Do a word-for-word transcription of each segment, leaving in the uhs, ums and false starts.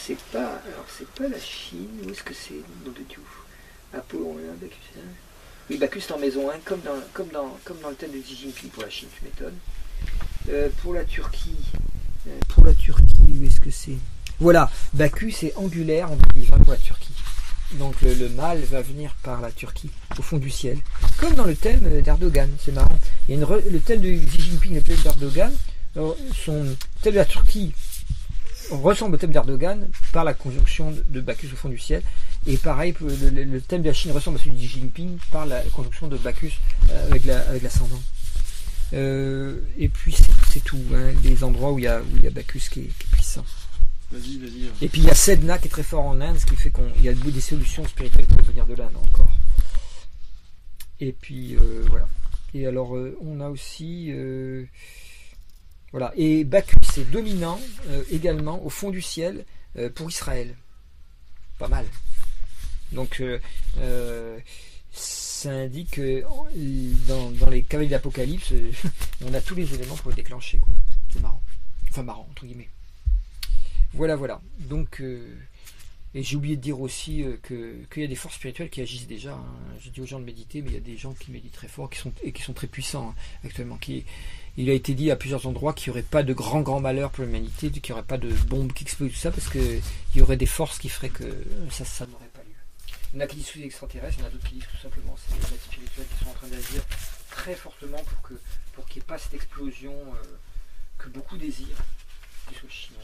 c'est pas, alors c'est pas la Chine, où est-ce que c'est, nom de Dieu, Apollon un, Bacchus un. Oui, Bacchus est en maison un, comme dans, comme dans, comme dans le thème de Xi Jinping pour la Chine, tu m'étonnes. Euh, pour la Turquie, euh, pour la Turquie, où est-ce que c'est? Voilà, Bacchus est angulaire en deux mille vingt pour la Turquie. Donc le, le mal va venir par la Turquie, au fond du ciel. Comme dans le thème d'Erdogan, c'est marrant. Il y a une re, le thème de Xi Jinping et le thème d'Erdogan, son thème de la Turquie ressemble au thème d'Erdogan par la conjonction de Bacchus au fond du ciel. Et pareil, le, le, le thème de la Chine ressemble à celui de Xi Jinping par la conjonction de Bacchus avec la, avec l'ascendant. Euh, et puis c'est tout, hein, les endroits où il y a, où il y a Bacchus qui est, qui est puissant. Vas-y, vas-y. Et puis il y a Sedna qui est très fort en Inde, ce qui fait qu'il y a des solutions spirituelles qui peuvent venir de l'Inde encore. Et puis euh, voilà. Et alors euh, on a aussi euh, voilà. Et Bacchus est dominant euh, également au fond du ciel euh, pour Israël. Pas mal. Donc euh, euh, ça indique que dans, dans les cavaliers d'Apocalypse, on a tous les éléments pour le déclencher, quoi. C'est marrant. Enfin marrant entre guillemets. Voilà, voilà. Donc, euh, et j'ai oublié de dire aussi euh, que qu'il y a des forces spirituelles qui agissent déjà. Hein. J'ai dit aux gens de méditer, mais il y a des gens qui méditent très fort, qui sont et qui sont très puissants hein, actuellement. Qui, il a été dit à plusieurs endroits qu'il n'y aurait pas de grand grand malheur pour l'humanité, qu'il n'y aurait pas de bombes qui explosent tout ça, parce que il y aurait des forces qui feraient que ça, ça n'aurait pas lieu. Il y en a qui disent les extraterrestres, il y en a d'autres qui disent tout simplement c'est les êtres spirituels qui sont en train d'agir très fortement pour que pour qu'il n'y ait pas cette explosion euh, que beaucoup désirent, qu'ils soient chinois.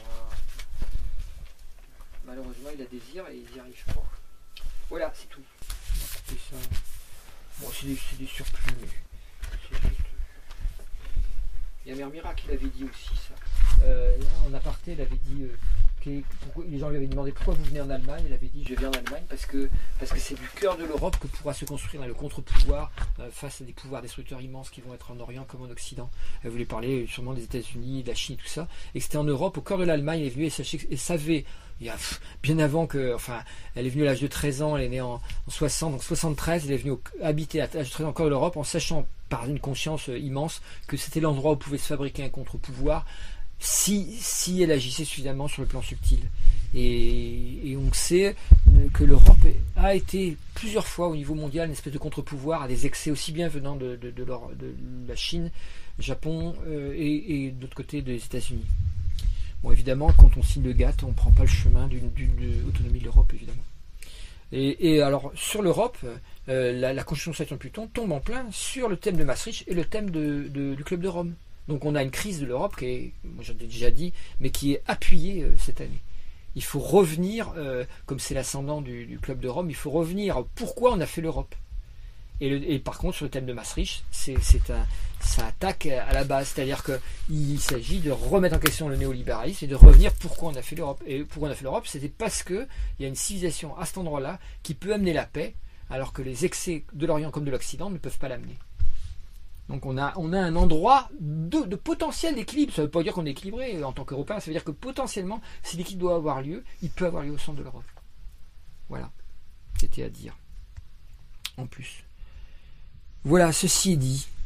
Malheureusement, il a désir et il n'y arrive pas. Voilà, c'est tout. Ça. Bon, c'est des, des surplus, mais c'est juste... Il y a Mère Mira qui l'avait dit aussi, ça. Euh, en aparté, elle avait dit... Euh, pourquoi, les gens lui avaient demandé pourquoi vous venez en Allemagne. Elle avait dit je viens en Allemagne parce que parce que c'est du cœur de l'Europe que pourra se construire le contre-pouvoir euh, face à des pouvoirs destructeurs immenses qui vont être en Orient comme en Occident. Elle voulait parler sûrement des États-Unis, de la Chine, tout ça. Et que c'était en Europe, au cœur de l'Allemagne. Elle est venue et, sachez, et savait, il y a pff, bien avant que, enfin, elle est venue à l'âge de treize ans, elle est née en, en soixante, donc soixante-treize, elle est venue au, habiter à l'âge de treize ans encore de l'Europe en sachant par une conscience euh, immense que c'était l'endroit où pouvait se fabriquer un contre-pouvoir. Si, si elle agissait suffisamment sur le plan subtil. Et, et on sait que l'Europe a été plusieurs fois au niveau mondial une espèce de contre-pouvoir à des excès aussi bien venant de, de, de, leur, de la Chine, Japon euh, et, et d'autre côté des États-Unis. Bon, évidemment, quand on signe le GATT, on ne prend pas le chemin d'une, d'une autonomie de l'Europe, évidemment. Et, et alors, sur l'Europe, euh, la, la Constitution de Saturne-Pluton tombe en plein sur le thème de Maastricht et le thème de, de, du Club de Rome. Donc on a une crise de l'Europe qui est, moi j'en ai déjà dit, mais qui est appuyée euh, cette année. Il faut revenir, euh, comme c'est l'ascendant du, du Club de Rome, il faut revenir pourquoi on a fait l'Europe. Et, le, et par contre sur le thème de Maastricht, c'est, c'est un, ça attaque à la base, c'est-à-dire qu'il s'agit de remettre en question le néolibéralisme et de revenir pourquoi on a fait l'Europe. Et pourquoi on a fait l'Europe, c'était parce qu'il y a une civilisation à cet endroit-là qui peut amener la paix, alors que les excès de l'Orient comme de l'Occident ne peuvent pas l'amener. Donc on a, on a un endroit de, de potentiel d'équilibre. Ça ne veut pas dire qu'on est équilibré en tant qu'Européen, ça veut dire que potentiellement, si l'équilibre doit avoir lieu, il peut avoir lieu au centre de l'Europe. Voilà, c'était à dire. En plus. Voilà, ceci est dit.